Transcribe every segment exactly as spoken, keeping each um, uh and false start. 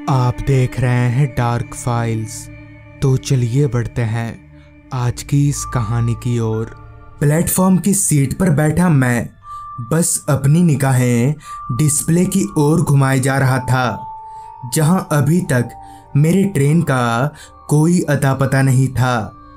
आप देख रहे हैं डार्क फाइल्स। तो चलिए बढ़ते हैं आज की इस कहानी की ओर। प्लेटफॉर्म की सीट पर बैठा मैं बस अपनी निगाहें डिस्प्ले की ओर घुमाए जा रहा था, जहां अभी तक मेरे ट्रेन का कोई अता पता नहीं था।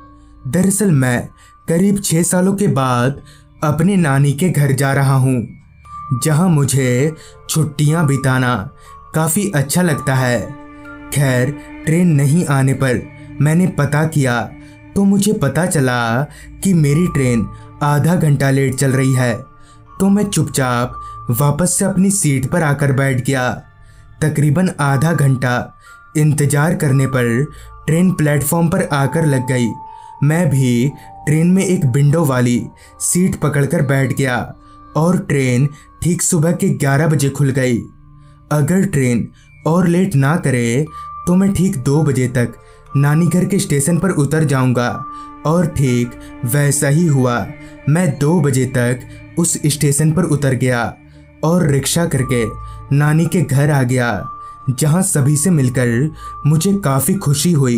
दरअसल मैं करीब छः सालों के बाद अपने नानी के घर जा रहा हूँ, जहां मुझे छुट्टियां बिताना काफ़ी अच्छा लगता है। खैर, ट्रेन नहीं आने पर मैंने पता किया तो मुझे पता चला कि मेरी ट्रेन आधा घंटा लेट चल रही है। तो मैं चुपचाप वापस से अपनी सीट पर आकर बैठ गया। तकरीबन आधा घंटा इंतज़ार करने पर ट्रेन प्लेटफॉर्म पर आकर लग गई। मैं भी ट्रेन में एक विंडो वाली सीट पकड़कर बैठ गया और ट्रेन ठीक सुबह के ग्यारह बजे खुल गई। अगर ट्रेन और लेट ना करे तो मैं ठीक दो बजे तक नानी घर के स्टेशन पर उतर जाऊंगा। और ठीक वैसा ही हुआ। मैं दो बजे तक उस स्टेशन पर उतर गया और रिक्शा करके नानी के घर आ गया, जहां सभी से मिलकर मुझे काफ़ी खुशी हुई,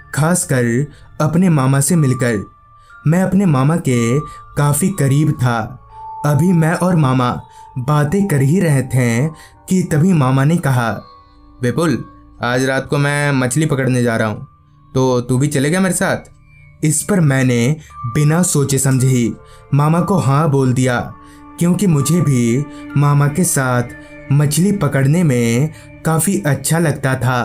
खासकर अपने मामा से मिलकर। मैं अपने मामा के काफ़ी करीब था। अभी मैं और मामा बातें कर ही रहे थे कि तभी मामा ने कहा, विपुल, आज रात को मैं मछली पकड़ने जा रहा हूँ, तो तू भी चलेगा मेरे साथ? इस पर मैंने बिना सोचे समझे ही मामा को हाँ बोल दिया, क्योंकि मुझे भी मामा के साथ मछली पकड़ने में काफ़ी अच्छा लगता था।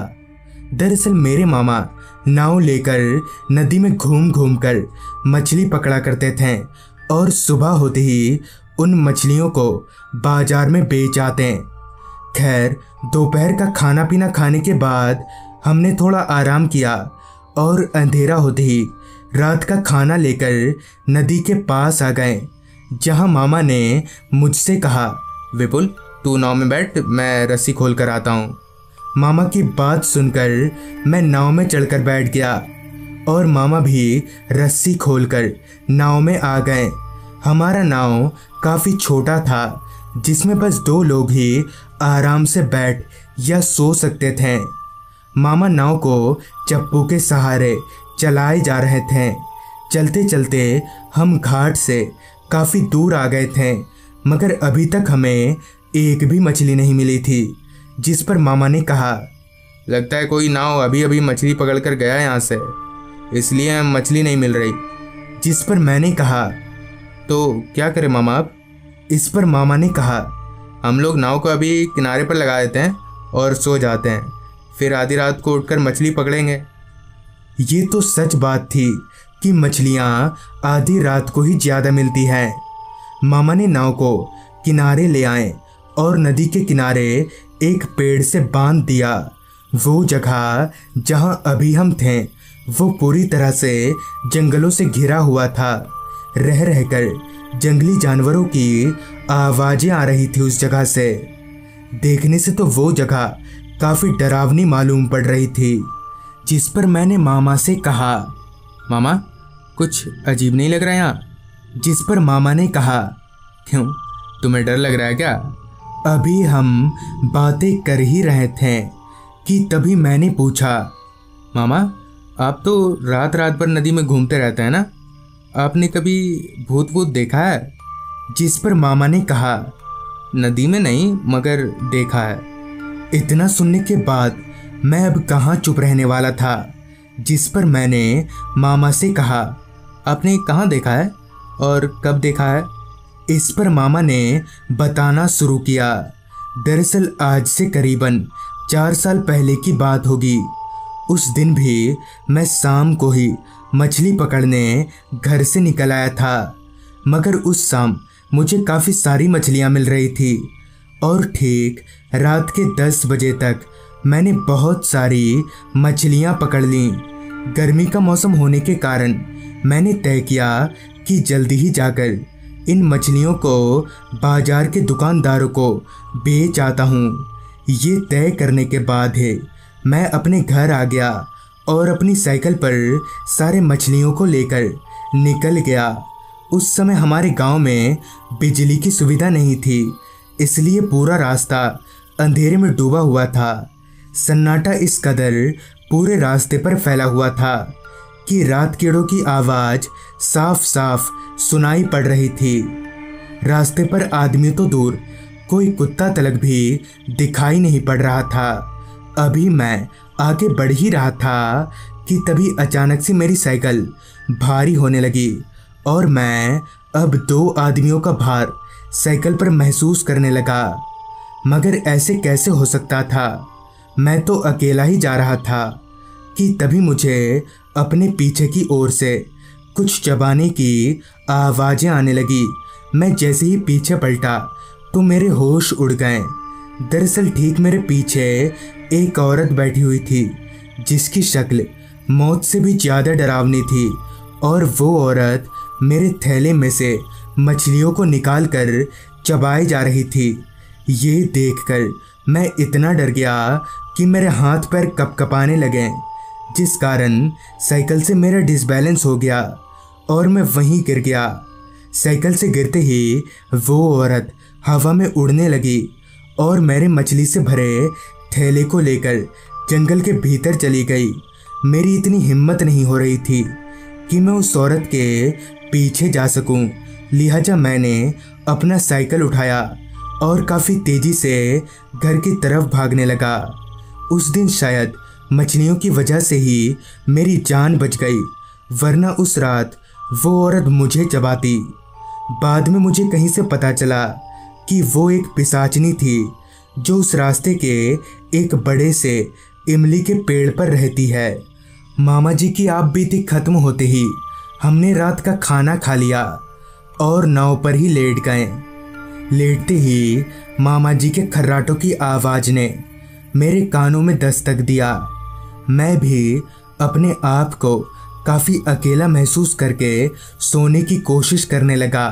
दरअसल मेरे मामा नाव लेकर नदी में घूम घूम कर मछली पकड़ा करते थे और सुबह होते ही उन मछलियों को बाजार में बेच आते हैं। खैर, दोपहर का खाना पीना खाने के बाद हमने थोड़ा आराम किया और अंधेरा होते ही रात का खाना लेकर नदी के पास आ गए, जहां मामा ने मुझसे कहा, विपुल, तू नाव में बैठ, मैं रस्सी खोल कर आता हूँ। मामा की बात सुनकर मैं नाव में चढ़कर बैठ गया और मामा भी रस्सी खोलकर नाव में आ गए। हमारा नाव काफ़ी छोटा था, जिसमें बस दो लोग ही आराम से बैठ या सो सकते थे। मामा नाव को चप्पू के सहारे चलाए जा रहे थे। चलते चलते हम घाट से काफ़ी दूर आ गए थे, मगर अभी तक हमें एक भी मछली नहीं मिली थी। जिस पर मामा ने कहा, लगता है कोई नाव अभी अभी मछली पकड़ कर गया यहाँ से, इसलिए मछली नहीं मिल रही। जिस पर मैंने कहा, तो क्या करें मामा अब? इस पर मामा ने कहा, हम लोग नाव को अभी किनारे पर लगा देते हैं और सो जाते हैं, फिर आधी रात को उठकर मछली पकड़ेंगे। ये तो सच बात थी कि मछलियाँ आधी रात को ही ज़्यादा मिलती हैं। मामा ने नाव को किनारे ले आए और नदी के किनारे एक पेड़ से बांध दिया। वो जगह जहाँ अभी हम थे वो पूरी तरह से जंगलों से घिरा हुआ था। रह रहकर जंगली जानवरों की आवाज़ें आ रही थी उस जगह से। देखने से तो वो जगह काफ़ी डरावनी मालूम पड़ रही थी। जिस पर मैंने मामा से कहा, मामा, कुछ अजीब नहीं लग रहा है यहाँ? जिस पर मामा ने कहा, क्यों, तुम्हें डर लग रहा है क्या? अभी हम बातें कर ही रहे थे कि तभी मैंने पूछा, मामा, आप तो रात रात भर नदी में घूमते रहते हैं ना, आपने कभी भूत भूत देखा है? जिस पर मामा ने कहा, नदी में नहीं, मगर देखा है। इतना सुनने के बाद मैं अब कहाँ चुप रहने वाला था। जिस पर मैंने मामा से कहा, आपने कहाँ देखा है और कब देखा है? इस पर मामा ने बताना शुरू किया। दरअसल आज से करीबन चार साल पहले की बात होगी। उस दिन भी मैं शाम को ही मछली पकड़ने घर से निकल आया था, मगर उस शाम मुझे काफ़ी सारी मछलियाँ मिल रही थी और ठीक रात के दस बजे तक मैंने बहुत सारी मछलियाँ पकड़ लीं। गर्मी का मौसम होने के कारण मैंने तय किया कि जल्दी ही जाकर इन मछलियों को बाजार के दुकानदारों को बेच आता हूँ। ये तय करने के बाद है मैं अपने घर आ गया और अपनी साइकिल पर सारे मछलियों को लेकर निकल गया। उस समय हमारे गांव में बिजली की सुविधा नहीं थी, इसलिए पूरा रास्ता अंधेरे में डूबा हुआ था। सन्नाटा इस कदर पूरे रास्ते पर फैला हुआ था कि रात कीड़ों की आवाज़ साफ साफ सुनाई पड़ रही थी। रास्ते पर आदमी तो दूर, कोई कुत्ता तलक भी दिखाई नहीं पड़ रहा था। अभी मैं आगे बढ़ ही रहा था कि तभी अचानक से मेरी साइकिल भारी होने लगी और मैं अब दो आदमियों का भार साइकिल पर महसूस करने लगा। मगर ऐसे कैसे हो सकता था? मैं तो अकेला ही जा रहा था कि तभी मुझे अपने पीछे की ओर से कुछ चबाने की आवाज़ें आने लगी। मैं जैसे ही पीछे पलटा तो मेरे होश उड़ गए। दरअसल ठीक मेरे पीछे एक औरत बैठी हुई थी जिसकी शक्ल मौत से भी ज़्यादा डरावनी थी और वो औरत मेरे थैले में से मछलियों को निकाल कर चबाई जा रही थी। ये देखकर मैं इतना डर गया कि मेरे हाथ पैर कपकपाने लगे, जिस कारण साइकिल से मेरा डिसबैलेंस हो गया और मैं वहीं गिर गया। साइकिल से गिरते ही वो औरत हवा में उड़ने लगी और मेरे मछली से भरे थैले को लेकर जंगल के भीतर चली गई। मेरी इतनी हिम्मत नहीं हो रही थी कि मैं उस औरत के पीछे जा सकूं, लिहाजा मैंने अपना साइकिल उठाया और काफ़ी तेज़ी से घर की तरफ भागने लगा। उस दिन शायद मछलियों की वजह से ही मेरी जान बच गई, वरना उस रात वो औरत मुझे चबाती। बाद में मुझे कहीं से पता चला कि वो एक पिशाचनी थी जो उस रास्ते के एक बड़े से इमली के पेड़ पर रहती है। मामा जी की आप बीती खत्म होते ही हमने रात का खाना खा लिया और नाव पर ही लेट गए। लेटते ही मामा जी के खर्राटों की आवाज़ ने मेरे कानों में दस्तक दिया। मैं भी अपने आप को काफ़ी अकेला महसूस करके सोने की कोशिश करने लगा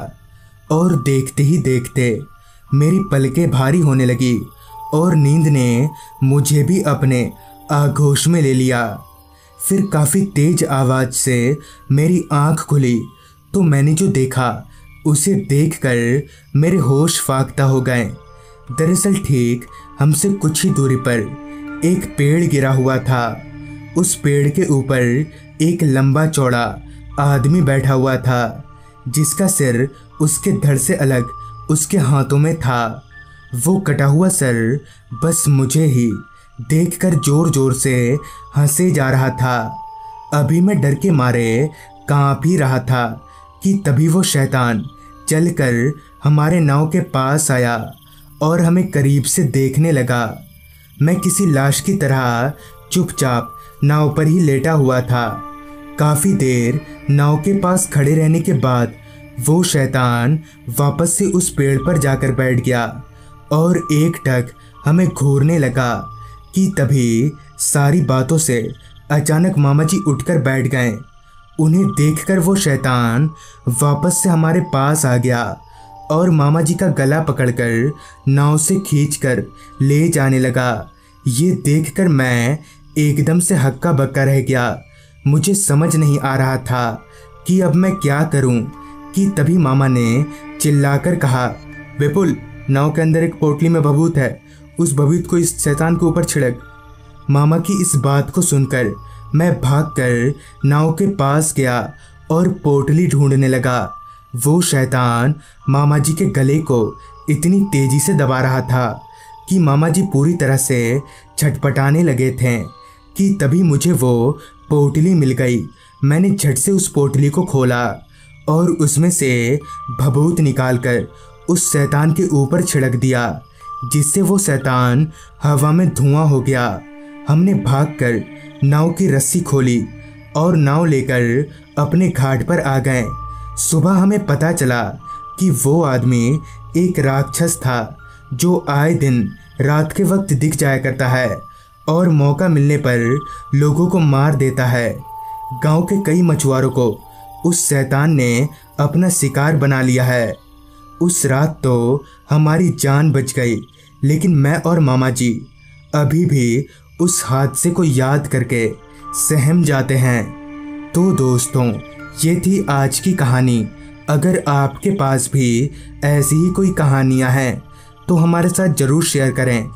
और देखते ही देखते मेरी पलकें भारी होने लगी और नींद ने मुझे भी अपने आगोश में ले लिया। फिर काफ़ी तेज आवाज़ से मेरी आंख खुली तो मैंने जो देखा उसे देखकर मेरे होश फाख्ता हो गए। दरअसल ठीक हमसे कुछ ही दूरी पर एक पेड़ गिरा हुआ था। उस पेड़ के ऊपर एक लंबा चौड़ा आदमी बैठा हुआ था जिसका सिर उसके धड़ से अलग उसके हाथों में था। वो कटा हुआ सर बस मुझे ही देखकर जोर जोर से हंसे जा रहा था। अभी मैं डर के मारे कांप ही रहा था कि तभी वो शैतान चलकर हमारे नाव के पास आया और हमें करीब से देखने लगा। मैं किसी लाश की तरह चुपचाप नाव पर ही लेटा हुआ था। काफ़ी देर नाव के पास खड़े रहने के बाद वो शैतान वापस से उस पेड़ पर जाकर बैठ गया और एक टक हमें घूरने लगा कि तभी सारी बातों से अचानक मामा जी उठकर बैठ गए। उन्हें देखकर वो शैतान वापस से हमारे पास आ गया और मामा जी का गला पकड़कर नाव से खींचकर ले जाने लगा। ये देखकर मैं एकदम से हक्का बक्का रह गया। मुझे समझ नहीं आ रहा था कि अब मैं क्या करूं कि तभी मामा ने चिल्लाकर कहा, विपुल, नाव के अंदर एक पोटली में भभूत है, उस भभूत को इस शैतान के ऊपर छिड़क। मामा की इस बात को सुनकर मैं भागकर नाव के पास गया और पोटली ढूंढने लगा। वो शैतान मामा जी के गले को इतनी तेजी से दबा रहा था कि मामा जी पूरी तरह से छटपटाने लगे थे कि तभी मुझे वो पोटली मिल गई। मैंने झट से उस पोटली को खोला और उसमें से भभूत निकालकर उस शैतान के ऊपर छिड़क दिया, जिससे वो शैतान हवा में धुआं हो गया। हमने भागकर नाव की रस्सी खोली और नाव लेकर अपने घाट पर आ गए। सुबह हमें पता चला कि वो आदमी एक राक्षस था जो आए दिन रात के वक्त दिख जाया करता है और मौका मिलने पर लोगों को मार देता है। गांव के कई मछुआरों को उस शैतान ने अपना शिकार बना लिया है। उस रात तो हमारी जान बच गई, लेकिन मैं और मामा जी अभी भी उस हादसे को याद करके सहम जाते हैं। तो दोस्तों, ये थी आज की कहानी। अगर आपके पास भी ऐसी ही कोई कहानियाँ हैं तो हमारे साथ ज़रूर शेयर करें। तो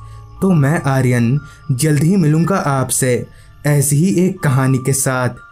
तो मैं आर्यन जल्द ही मिलूंगा आपसे ऐसी ही एक कहानी के साथ।